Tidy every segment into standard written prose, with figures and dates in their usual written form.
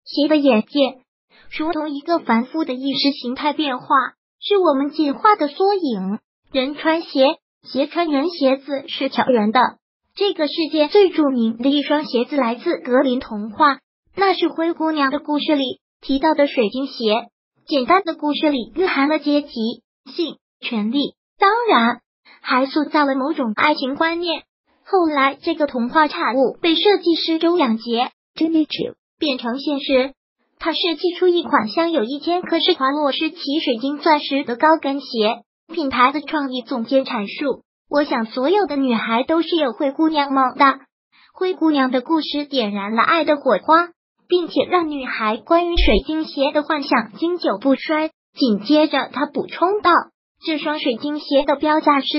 鞋的演变，如同一个繁复的意识形态变化，是我们进化的缩影。人穿鞋，鞋穿人，鞋子是挑人的。这个世界最著名的一双鞋子来自格林童话，那是灰姑娘的故事里提到的水晶鞋。简单的故事里蕴含了阶级、性、权力，当然还塑造了某种爱情观念。后来这个童话产物被设计师周两杰 Jimmy 变成现实，他设计出一款镶有1000颗施华洛世奇水晶钻石的高跟鞋。品牌的创意总监阐述，我想所有的女孩都是有灰姑娘梦的。灰姑娘的故事点燃了爱的火花，并且让女孩关于水晶鞋的幻想经久不衰。紧接着他补充道，这双水晶鞋的标价是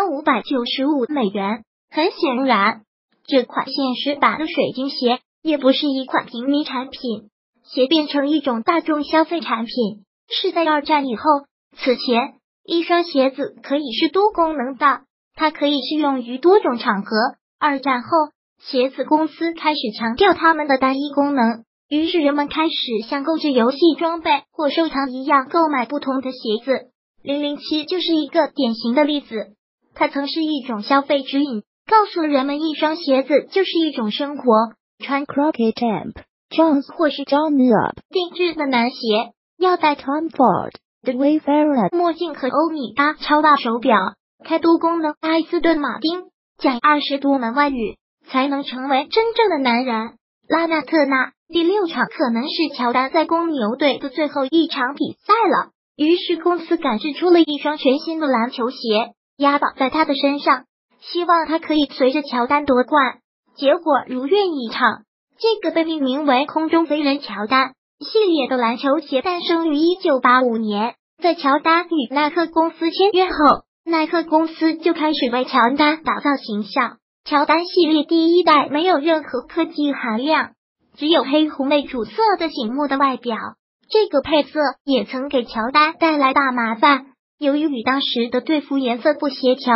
$4595。很显然，这款现实版的水晶鞋也不是一款平民产品，鞋变成一种大众消费产品是在2战以后。此前，一双鞋子可以是多功能的，它可以适用于多种场合。2战后，鞋子公司开始强调它们的单一功能，于是人们开始像购置游戏装备或收藏一样购买不同的鞋子。007就是一个典型的例子，它曾是一种消费指引，告诉人们一双鞋子就是一种生活。穿 Crockett Jones 或是 John Muir 定制的男鞋，要戴 Tom Ford 的 Wayfarer 墨镜和欧米伽超大手表，开多功能埃斯顿马丁，讲20多门外语才能成为真正的男人。拉纳特纳第6场可能是乔丹在公牛队的最后一场比赛了，于是公司赶制出了一双全新的篮球鞋，压倒在他的身上，希望他可以随着乔丹夺冠。结果如愿以偿，这个被命名为空中飞人乔丹系列的篮球鞋诞生于1985年。在乔丹与耐克公司签约后，耐克公司就开始为乔丹打造形象。乔丹系列第1代没有任何科技含量，只有黑红为主色的醒目的外表，这个配色也曾给乔丹带来大麻烦。由于与当时的队服颜色不协调，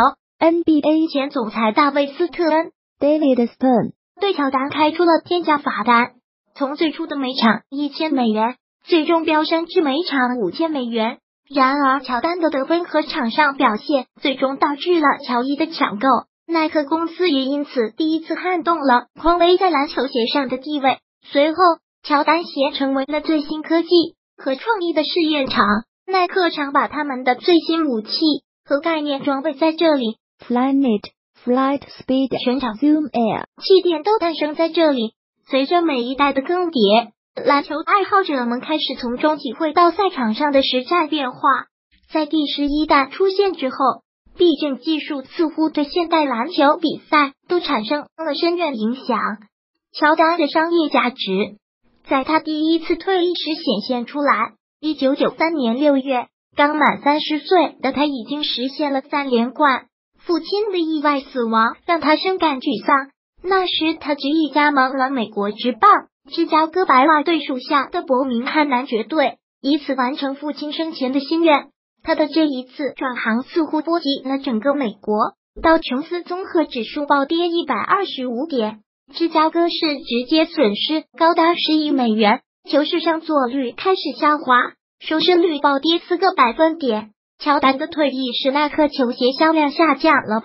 NBA 前总裁大卫斯特恩 David Stern 对乔丹开出了天价罚单，从最初的每场$1000，最终飙升至每场$5000。然而乔丹的得分和场上表现最终导致了乔伊的抢购，耐克公司也因此第一次撼动了匡威在篮球鞋上的地位。随后乔丹鞋成为了最新科技和创意的试验场，耐克常把他们的最新武器和概念装备在这里。 Flyknit Flight Speed 全场 Zoom Air 气垫都诞生在这里。随着每一代的更迭，篮球爱好者们开始从中体会到赛场上的实战变化。在第11代出现之后，毕竟技术似乎对现代篮球比赛都产生了深远影响。乔丹的商业价值在他第一次退役时显现出来。1993年6月，刚满30岁的他已经实现了3连冠。父亲的意外死亡让他深感沮丧，那时他执意加盟了美国职棒芝加哥白袜队属下的伯明翰男爵队，以此完成父亲生前的心愿。他的这一次转行似乎波及了整个美国，道琼斯综合指数暴跌125点，芝加哥市直接损失高达10亿美元，球市上座率开始下滑，收视率暴跌4个百分点。乔丹的退役使耐克球鞋销量下降了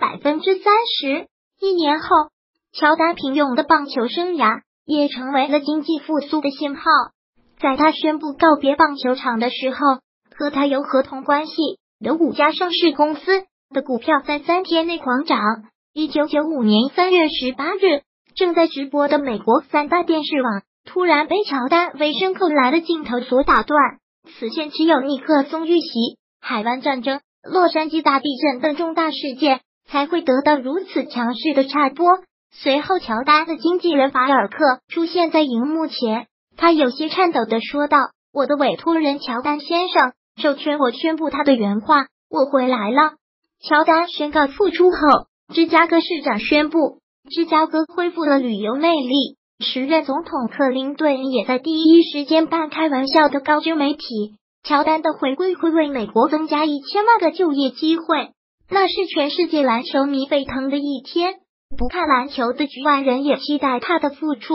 30%。1年后，乔丹平庸的棒球生涯也成为了经济复苏的信号。在他宣布告别棒球场的时候，和他有合同关系的5家上市公司的股票在3天内狂涨。1995年3月18日，正在直播的美国3大电视网突然被乔丹为声扣来的镜头所打断。此前只有尼克松遇袭、海湾战争、洛杉矶大地震等重大事件才会得到如此强势的插播。随后乔丹的经纪人法尔克出现在荧幕前，他有些颤抖地说道，我的委托人乔丹先生授权我宣布他的原话，我回来了。乔丹宣告复出后，芝加哥市长宣布芝加哥恢复了旅游魅力，时任总统克林顿也在第一时间半开玩笑地告知媒体，乔丹的回归会为美国增加1000万个就业机会，那是全世界篮球迷沸腾的一天。不看篮球的局外人也期待他的复出。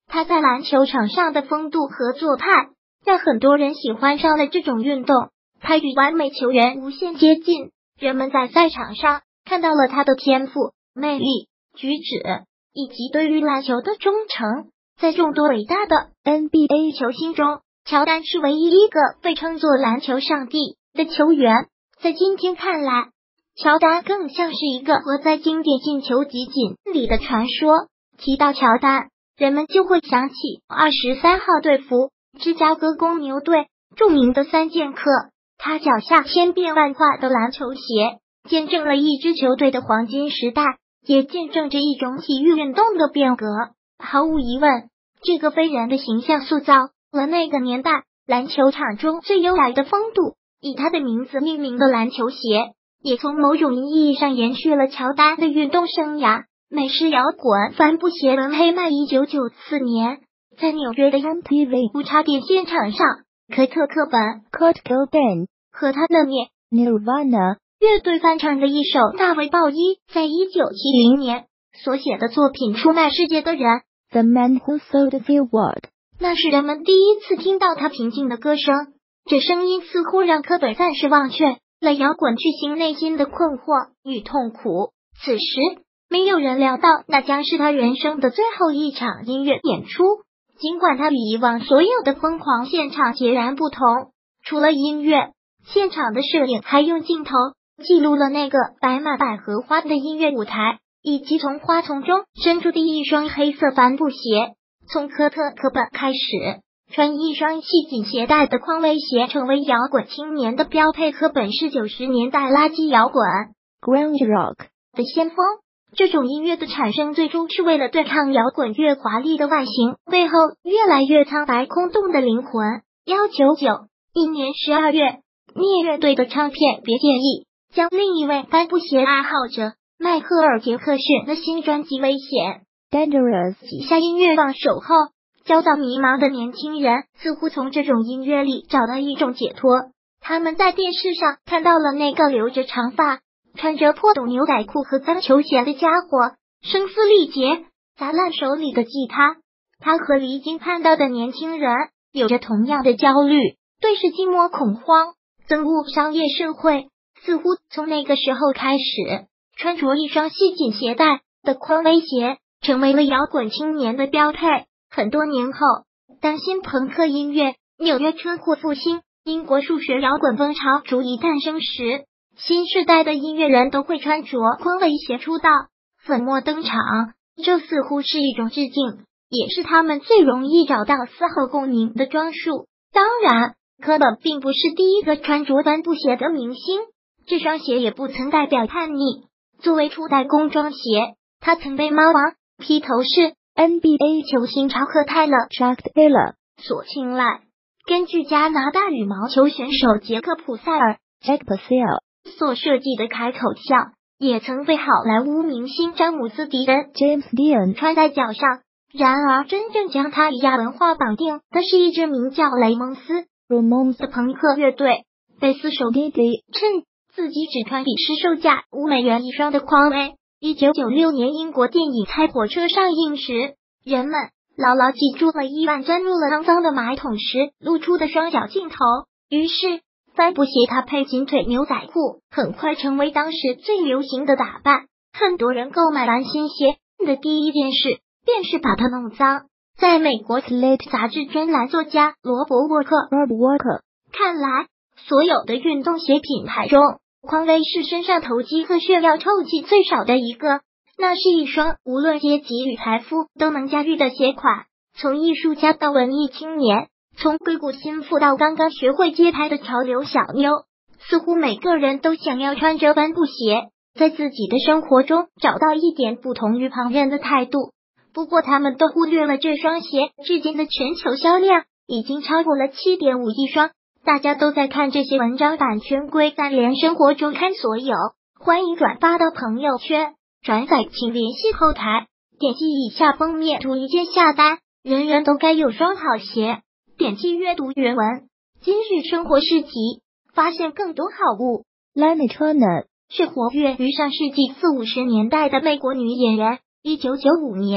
他在篮球场上的风度和做派，让很多人喜欢上了这种运动。他与完美球员无限接近，人们在赛场上看到了他的天赋、魅力、举止，以及对于篮球的忠诚。在众多伟大的 NBA 球星中，乔丹是唯一一个被称作篮球上帝的球员。在今天看来，乔丹更像是一个活在经典进球集锦里的传说。提到乔丹，人们就会想起23号队服芝加哥公牛队著名的3剑客，他脚下千变万化的篮球鞋，见证了一支球队的黄金时代，也见证着一种体育运动的变革。毫无疑问，这个飞人的形象塑造了那个年代篮球场中最优雅的风度。以他的名字命名的篮球鞋，也从某种意义上延续了乔丹的运动生涯。美式摇滚帆布鞋轮黑麦1994年在纽约的 MTV 无差别现场上，科特·科本 Kurt Cobain 和他的灭 Nirvana 乐队翻唱的一首《大卫鲍伊》在1970年所写的作品《出卖世界的人》。 The Man Who Sold the World 那是人们第一次听到他平静的歌声，这声音似乎让科本暂时忘却了摇滚巨星内心的困惑与痛苦。此时没有人料到那将是他人生的最后一场音乐演出。尽管他与以往所有的疯狂现场截然不同，除了音乐，现场的摄影还用镜头记录了那个摆满百合花的音乐舞台，以及从花丛中伸出的一双黑色帆布鞋。从科特·科本开始，穿一双细紧鞋带的匡威鞋成为摇滚青年的标配。科本是90年代垃圾摇滚 Grunge Rock 的先锋。这种音乐的产生最初是为了对抗摇滚越华丽的外形背后越来越苍白空洞的灵魂。199年12月，灭乐队的唱片别建议将另一位帆布鞋爱好者迈克尔·杰克逊的新专辑《危险 Dangerous 旗下音乐放手后，焦躁迷茫的年轻人似乎从这种音乐里找到一种解脱。他们在电视上看到了那个留着长发、穿着破洞牛仔裤和脏球鞋的家伙，声嘶力竭，砸烂手里的吉他。他和离经叛道的年轻人有着同样的焦虑，对视寂寞恐慌，憎恶商业社会。似乎从那个时候开始，穿着一双细紧鞋带的匡威鞋成为了摇滚青年的标配。很多年后，当新朋克音乐、纽约车祸复兴、英国数学摇滚风潮逐一诞生时，新时代的音乐人都会穿着匡威鞋出道，粉墨登场。这似乎是一种致敬，也是他们最容易找到丝毫共鸣的装束。当然，科本并不是第一个穿着帆布鞋的明星，这双鞋也不曾代表叛逆。作为初代工装鞋，它曾被猫王、披头士、NBA 球星乔克泰勒 Chuck Taylor 所青睐。根据加拿大羽毛球选手杰克普塞尔 Jack Purcell 所设计的开口跳，也曾被好莱坞明星詹姆斯迪恩 James Dean 穿在脚上。然而，真正将他与亚文化绑定的是一支名叫雷蒙斯 Ramones 的朋克乐队。贝斯手 Diddy 趁自己只穿比市售价$5一双的匡威。1996年英国电影《猜火车》上映时，人们牢牢记住了伊万钻入了肮脏的马桶时露出的双脚镜头。于是帆布鞋搭配紧腿牛仔裤很快成为当时最流行的打扮。很多人购买完新鞋的第一件事便是把它弄脏。在美国 Slate 杂志专栏作家罗伯沃克 Rob Walker 看来，所有的运动鞋品牌中，匡威是身上投机和炫耀臭气最少的一个。那是一双无论阶级与财富都能驾驭的鞋款。从艺术家到文艺青年，从硅谷心腹到刚刚学会街拍的潮流小妞，似乎每个人都想要穿着帆布鞋，在自己的生活中找到一点不同于旁人的态度。不过他们都忽略了这双鞋至今的全球销量已经超过了7.5亿双。大家都在看这些文章，版权归在联生活周刊所有。欢迎转发到朋友圈，转载请联系后台，点击以下封面图一键下单。人人都该有双好鞋。点击阅读原文。今日生活市集，发现更多好物。 Lana Turner 是活跃于上世纪40-50年代的美国女演员。1995年，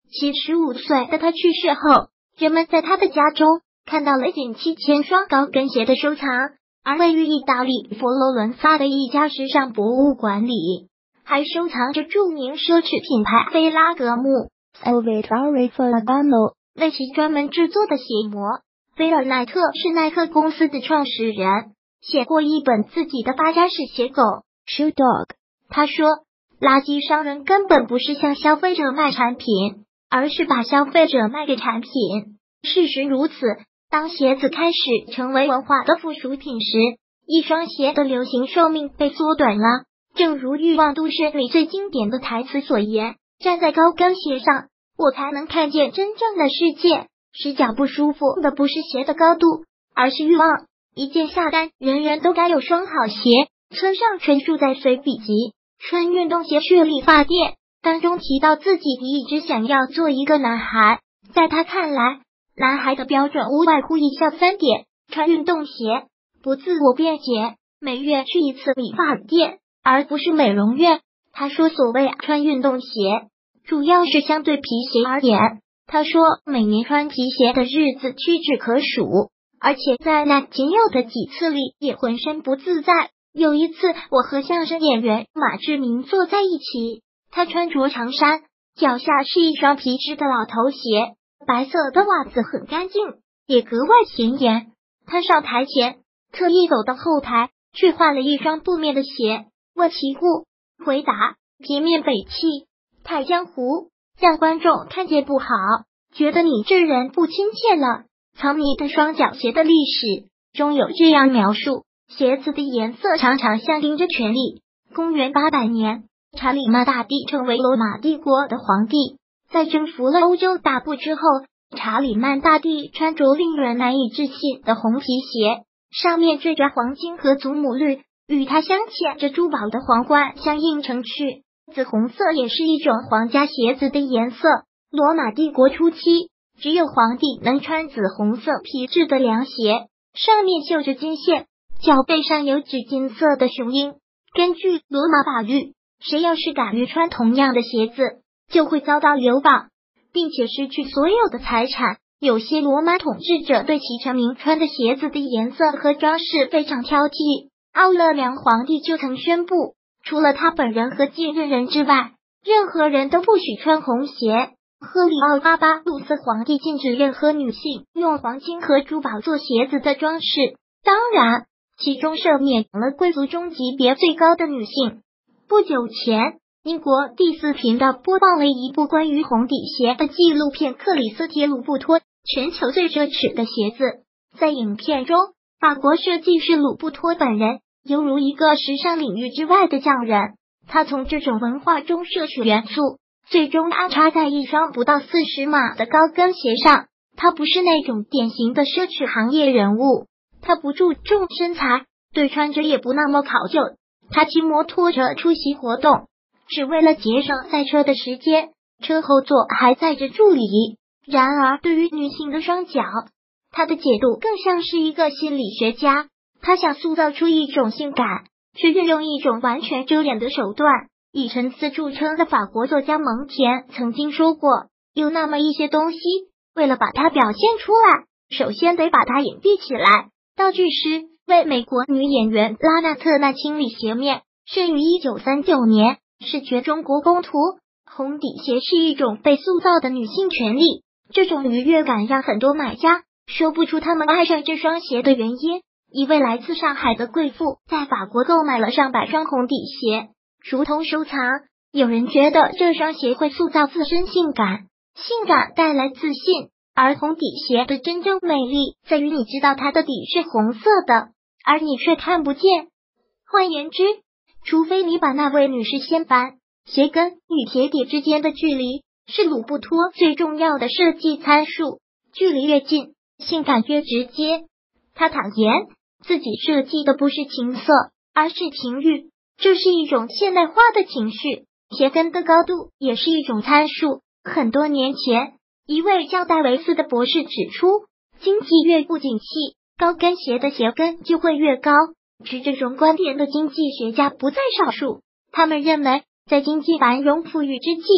75岁的他去世后，人们在他的家中看到了近7000双高跟鞋的收藏，而位于意大利佛罗伦萨的一家时尚博物馆里，还收藏着著名奢侈品牌菲拉格慕 Salvatore Ferragamo 为其专门制作的鞋模。菲尔奈特是耐克公司的创始人，写过一本自己的发家史写狗 Shoe Dog。 他说，垃圾商人根本不是向消费者卖产品，而是把消费者卖给产品。事实如此，当鞋子开始成为文化的附属品时，一双鞋的流行寿命被缩短了。正如《欲望都市》里最经典的台词所言，站在高跟鞋上，我才能看见真正的世界。使脚不舒服的不是鞋的高度，而是欲望。一键下单，人人都该有双好鞋。村上春树在随笔集《穿运动鞋去理发店》当中提到自己一直想要做一个男孩，在他看来，男孩的标准无外乎以下3点：穿运动鞋，不自我辩解，每月去一次理发店，而不是美容院。他说所谓穿运动鞋，主要是相对皮鞋而言。他说每年穿皮鞋的日子屈指可数，而且在那仅有的几次里也浑身不自在。有一次，我和相声演员马志明坐在一起，他穿着长衫，脚下是一双皮质的老头鞋，白色的袜子很干净，也格外显眼。他上台前特意走到后台去换了一双布面的鞋，问其故，回答皮面北气，太江湖，让观众看见不好，觉得你这人不亲切了。藏你的双脚鞋的历史中有这样描述，鞋子的颜色常常象征着权力。公元800年，查理曼大帝成为罗马帝国的皇帝，在征服了欧洲大部之后，查理曼大帝穿着令人难以置信的红皮鞋，上面缀着黄金和祖母绿，与它镶嵌着珠宝的皇冠相映成趣。紫红色也是一种皇家鞋子的颜色。罗马帝国初期，只有皇帝能穿紫红色皮质的凉鞋，上面绣着金线，脚背上有紫金色的雄鹰。根据罗马法律，谁要是敢于穿同样的鞋子，就会遭到流放，并且失去所有的财产。有些罗马统治者对其臣民穿的鞋子的颜色和装饰非常挑剔。奥勒良皇帝就曾宣布，除了他本人和继任人之外，任何人都不许穿红鞋。赫里奥巴巴路斯皇帝禁止任何女性用黄金和珠宝做鞋子的装饰，当然，其中赦免了贵族中级别最高的女性。不久前，英国第4频道播放了一部关于红底鞋的纪录片《克里斯帖·鲁布托：全球最奢侈的鞋子》。在影片中，法国设计师鲁布托本人犹如一个时尚领域之外的匠人，他从这种文化中摄取元素，最终安插在一双不到40码的高跟鞋上。他不是那种典型的奢侈行业人物，他不注重身材，对穿着也不那么考究。他骑摩托车出席活动，只为了节省赛车的时间，车后座还载着助理。然而，对于女性的双脚，他的解读更像是一个心理学家。他想塑造出一种性感，却运用一种完全遮掩的手段。以沉思著称的法国作家蒙田曾经说过，有那么一些东西，为了把它表现出来，首先得把它隐蔽起来。道具师为美国女演员拉娜特纳清理鞋面，生于1939年，视觉中国公图。红底鞋是一种被塑造的女性权利，这种愉悦感让很多买家说不出他们爱上这双鞋的原因。一位来自上海的贵妇在法国购买了上百双红底鞋，如同收藏。有人觉得这双鞋会塑造自身性感，性感带来自信，而红底鞋的真正美丽在于你知道它的底是红色的，而你却看不见。换言之，除非你把那位女士先搬，鞋跟与鞋底之间的距离是鲁布托最重要的设计参数，距离越近，性感越直接。他坦言，自己设计的不是情色，而是情欲，这是一种现代化的情绪。鞋跟的高度也是一种参数。很多年前，一位叫戴维斯的博士指出，经济越不景气，高跟鞋的鞋跟就会越高。持这种观点的经济学家不在少数，他们认为，在经济繁荣富裕之际，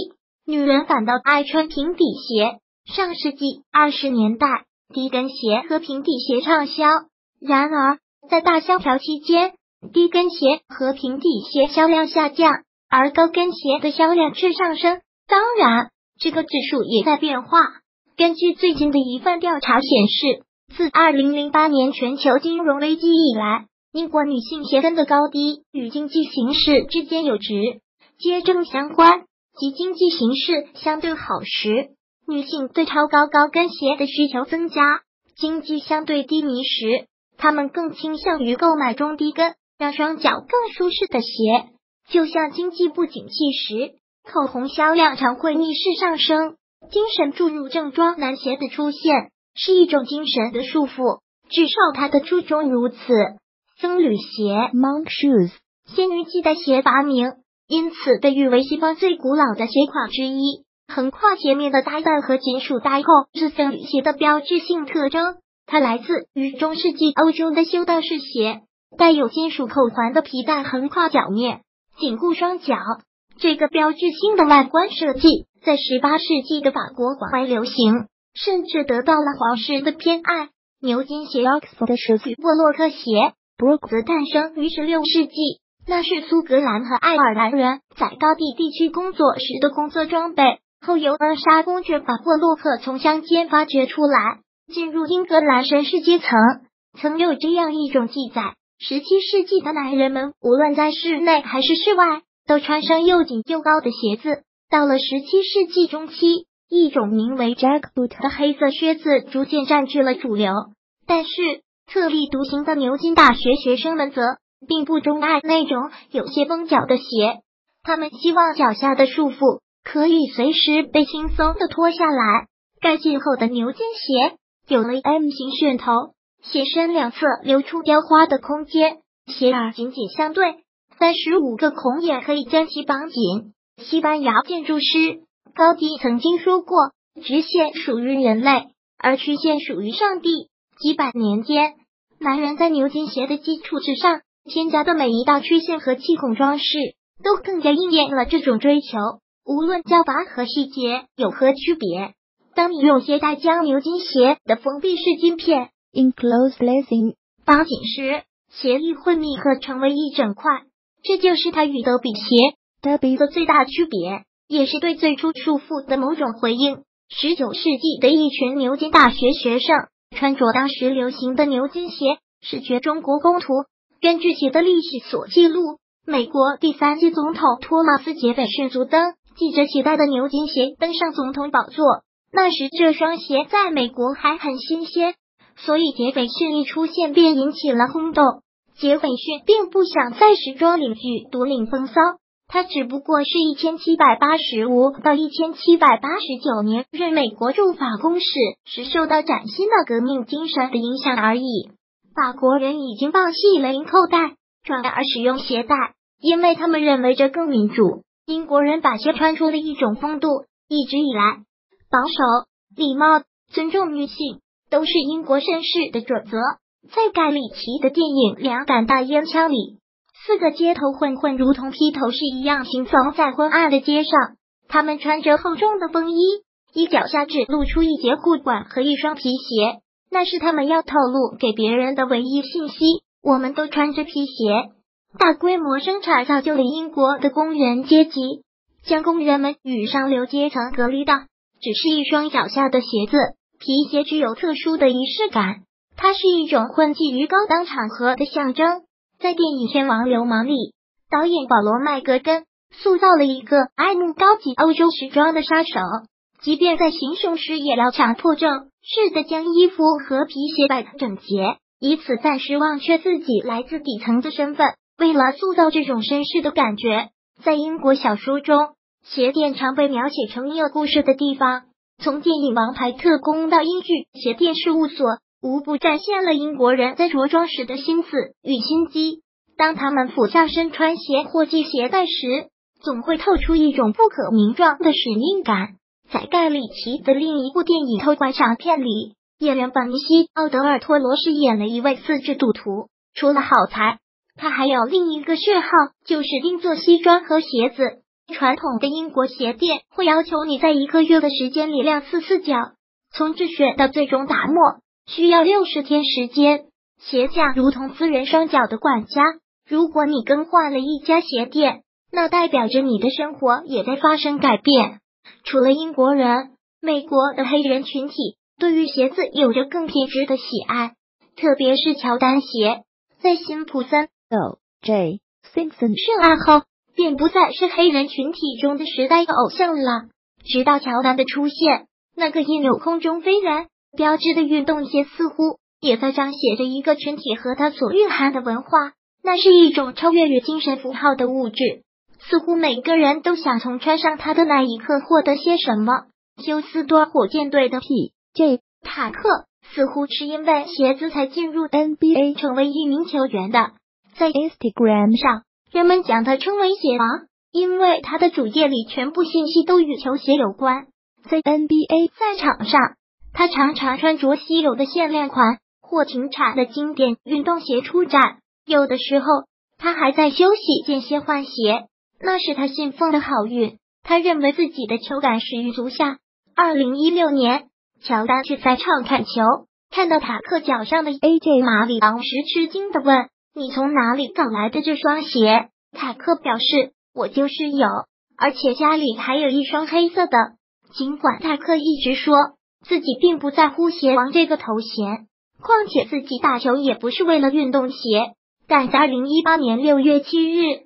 女人反倒爱穿平底鞋。上世纪20年代，低跟鞋和平底鞋畅销。然而，在大萧条期间，低跟鞋和平底鞋销量下降，而高跟鞋的销量却上升。当然，这个指数也在变化。根据最近的一份调查显示，自2008年全球金融危机以来，英国女性鞋跟的高低与经济形势之间有直接正相关，即经济形势相对好时，女性对超高高跟鞋的需求增加；经济相对低迷时，她们更倾向于购买中低跟，让双脚更舒适的鞋。就像经济不景气时，口红销量常会逆势上升。精神注入症状男鞋的出现是一种精神的束缚，至少它的初衷如此。僧侣鞋 Monk shoes. 先于系带鞋发明，因此被誉为西方最古老的鞋款之一。横跨前面的带带和金属带扣是僧侣鞋的标志性特征，它来自于中世纪欧洲的修道士鞋，带有金属扣环的皮带横跨脚面，紧固双脚。这个标志性的外观设计在18世纪的法国广为流行，甚至得到了皇室的偏爱。牛津鞋 Oxford shoes. 与沃洛克鞋 Brook. 则诞生于16世纪，那是苏格兰和爱尔兰人在高地地区工作时的工作装备。后由恩莎公爵把沃洛克从乡间发掘出来，进入英格兰绅士阶层。曾有这样一种记载：17世纪的男人们无论在室内还是室外，都穿上又紧又高的鞋子。到了17世纪中期，一种名为 jackboot 的黑色靴子逐渐占据了主流。但是特立独行的牛津大学学生们则并不钟爱那种有些绷脚的鞋，他们希望脚下的束缚可以随时被轻松地脱下来。改进后的牛津鞋有了 M 型楦头，鞋身两侧留出雕花的空间，鞋耳紧紧相对，35个孔眼可以将其绑紧。西班牙建筑师高迪曾经说过，直线属于人类，而曲线属于上帝。几百年间，男人在牛津鞋的基础之上添加的每一道曲线和气孔装饰，都更加应验了这种追求。无论叫法和细节有何区别，当你用鞋带将牛津鞋的封闭式晶片 Enclosed lacing. 绑紧时，鞋翼会密合成为一整块，这就是它与德比鞋 Derby. 的最大区别，也是对最初束缚的某种回应。19世纪的一群牛津大学学生穿着当时流行的牛津鞋，是绝中国公图。根据其的历史所记录，美国第3届总统托马斯·杰斐逊足蹬系着鞋带的牛津鞋登上总统宝座。那时这双鞋在美国还很新鲜，所以杰斐逊一出现便引起了轰动。杰斐逊并不想在时装领域独领风骚，他只不过是1785到1789年任美国驻法公使时受到崭新的革命精神的影响而已。法国人已经放弃了领扣带，转而使用鞋带，因为他们认为这更民主。英国人把鞋穿出了一种风度，一直以来，保守、礼貌、尊重女性都是英国绅士的准则。在盖里奇的电影《两杆大烟枪》里，4个街头混混如同披头士一样行走在昏暗的街上，他们穿着厚重的风衣，衣脚下只露出一截裤管和一双皮鞋，那是他们要透露给别人的唯一信息。我们都穿着皮鞋。大规模生产造就了英国的工人阶级，将工人们与上流阶层隔离的只是一双脚下的鞋子。皮鞋具有特殊的仪式感，它是一种混迹于高档场合的象征。在电影《天王流氓》里，导演保罗·麦格根塑造了一个爱慕高级欧洲时装的杀手，即便在行凶时也要强迫症似的将衣服和皮鞋摆得整洁，以此暂时忘却自己来自底层的身份。为了塑造这种绅士的感觉，在英国小说中，鞋店常被描写成有故事的地方。从电影《王牌特工》到英剧《鞋店事务所》，无不展现了英国人在着装时的心思与心机。当他们俯下身穿鞋或系鞋带时，总会透出一种不可名状的使命感。在盖里奇的另一部电影《偷拐抢骗》里，演员本尼西·奥德尔托罗饰演了一位4肢赌徒。除了好财，他还有另一个嗜好，就是定做西装和鞋子。 传统的英国鞋店会要求你在1个月的时间里晾4次脚，从制靴到最终打磨需要60天时间。鞋匠如同私人双脚的管家，如果你更换了一家鞋店，那代表着你的生活也在发生改变。除了英国人，美国的黑人群体对于鞋子有着更品质的喜爱，特别是乔丹鞋。在辛普森 O.J. Simpson 涉案后，便不再是黑人群体中的时代偶像了。直到乔丹的出现，那个印有空中飞人标志的运动鞋似乎也在彰显着一个群体和它所蕴含的文化，那是一种超越于精神符号的物质。似乎每个人都想从穿上它的那一刻获得些什么。休斯顿火箭队的 P.J. 塔克似乎是因为鞋子才进入 NBA 成为一名球员的。在 Instagram 上，人们将他称为鞋王，因为他的主页里全部信息都与球鞋有关。在 NBA 赛场上，他常常穿着稀有的限量款或停产的经典运动鞋出战，有的时候他还在休息间歇换鞋，那是他信奉的好运。他认为自己的球感始于足下。2016年，乔丹去赛场看球，看到塔克脚上的 AJ 马里昂时吃惊地问：“你从哪里搞来的这双鞋？”塔克表示：“我就是有，而且家里还有一双黑色的。”尽管塔克一直说自己并不在乎鞋王这个头衔，况且自己打球也不是为了运动鞋，但在2018年6月7日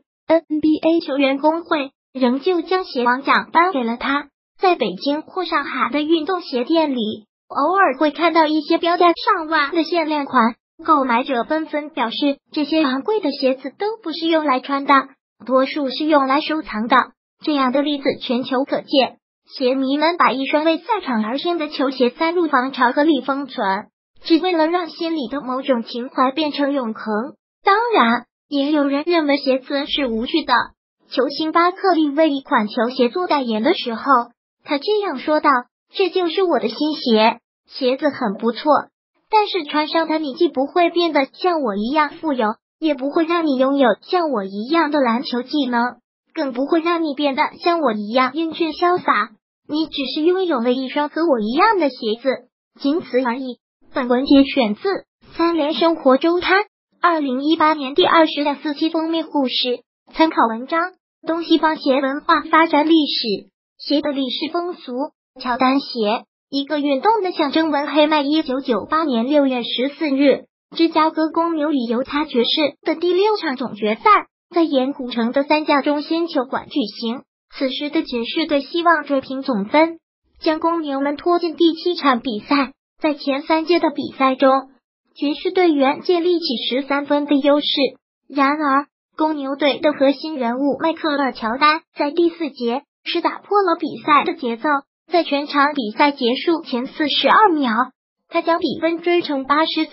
NBA 球员工会仍旧将鞋王奖颁给了他。在北京或上海的运动鞋店里，偶尔会看到一些标价上万的限量款，购买者纷纷表示这些昂贵的鞋子都不是用来穿的，多数是用来收藏的。这样的例子全球可见，鞋迷们把一双为赛场而生的球鞋塞入防潮盒里封存，只为了让心里的某种情怀变成永恒。当然，也有人认为鞋子是无趣的。球星巴克利为一款球鞋做代言的时候，他这样说道：“这就是我的新鞋，鞋子很不错，但是穿上它你既不会变得像我一样富有，也不会让你拥有像我一样的篮球技能，更不会让你变得像我一样英俊潇洒。你只是拥有了一双和我一样的鞋子，仅此而已。”本文节选自《三联生活周刊》2018年第24期封面故事，参考文章：东西方鞋文化发展历史。鞋的历史风俗。乔丹鞋，一个运动的象征。文黑麦1998年6月14日，芝加哥公牛与犹他爵士的第6场总决赛在盐湖城的3家中心球馆举行。此时的爵士队希望追平总分，将公牛们拖进第7场比赛。在前3节的比赛中，爵士队员建立起13分的优势。然而，公牛队的核心人物迈克尔·乔丹在第4节是打破了比赛的节奏，在全场比赛结束前42秒，他将比分追成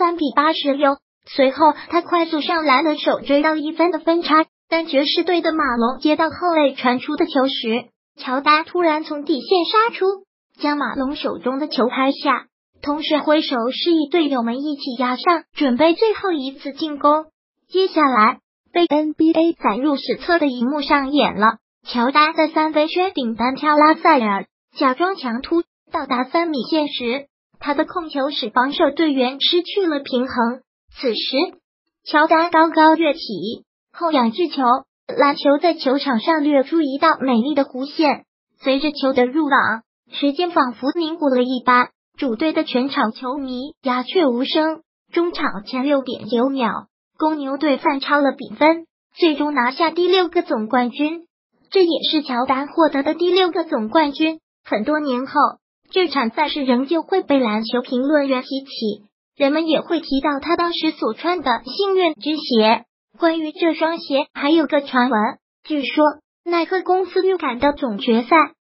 83-86。随后，他快速上篮的手追到1分的分差，但爵士队的马龙接到后卫传出的球时，乔丹突然从底线杀出，将马龙手中的球拍下，同时挥手示意队友们一起压上，准备最后一次进攻。接下来，被 NBA 载入史册的一幕上演了。乔丹在3分圈顶单挑拉塞尔，假装强突到达3米线时，他的控球使防守队员失去了平衡。此时，乔丹高高跃起，后仰掷球，篮球在球场上掠出一道美丽的弧线。随着球的入网，时间仿佛凝固了一般，主队的全场球迷鸦雀无声。中场前6.9秒，公牛队反超了比分，最终拿下第6个总冠军。这也是乔丹获得的第6个总冠军。很多年后，这场赛事仍旧会被篮球评论员提起，人们也会提到他当时所穿的幸运之鞋。关于这双鞋，还有个传闻，据说耐克公司预感的总决赛